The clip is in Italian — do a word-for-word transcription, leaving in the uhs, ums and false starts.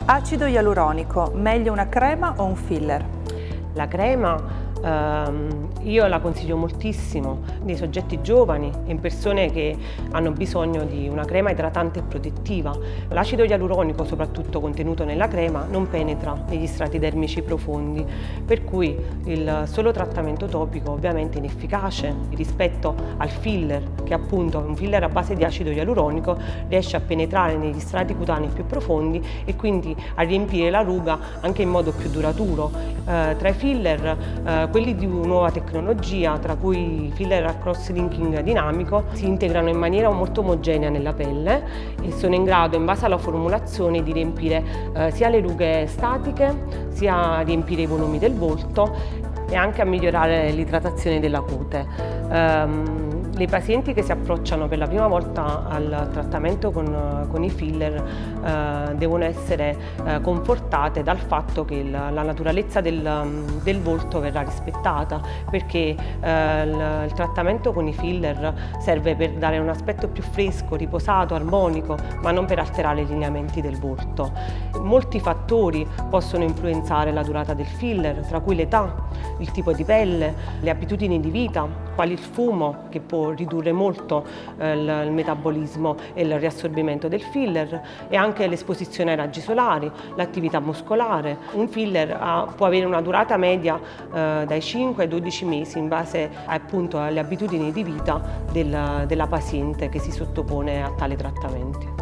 Acido ialuronico, meglio una crema o un filler? La crema ehm, io la consiglio moltissimo nei soggetti giovani e in persone che hanno bisogno di una crema idratante e protettiva. L'acido ialuronico, soprattutto contenuto nella crema, non penetra negli strati dermici profondi, per cui il solo trattamento topico ovviamente è inefficace rispetto al filler, che appunto è un filler a base di acido ialuronico, riesce a penetrare negli strati cutanei più profondi e quindi a riempire la ruga anche in modo più duraturo. Eh, tra i filler, eh, quelli di nuova tecnologia, tra cui i filler a cross-linking dinamico, si integrano in maniera molto omogenea nella pelle e sono in grado, in base alla formulazione, di riempire eh, sia le rughe statiche, sia riempire i volumi del volto e anche a migliorare l'idratazione della cute. Um, le pazienti che si approcciano per la prima volta al trattamento con, con i filler uh, devono essere uh, confortate dal fatto che la, la naturalezza del, um, del volto verrà rispettata, perché uh, il, il trattamento con i filler serve per dare un aspetto più fresco, riposato, armonico, ma non per alterare i lineamenti del volto. Molti fattori possono influenzare la durata del filler, tra cui l'età, il tipo di pelle, le abitudini di vita, quali il fumo, che può ridurre molto eh, il, il metabolismo e il riassorbimento del filler, e anche l'esposizione ai raggi solari, l'attività muscolare. Un filler ha, può avere una durata media eh, dai cinque ai dodici mesi in base appunto alle abitudini di vita del, della paziente che si sottopone a tali trattamenti.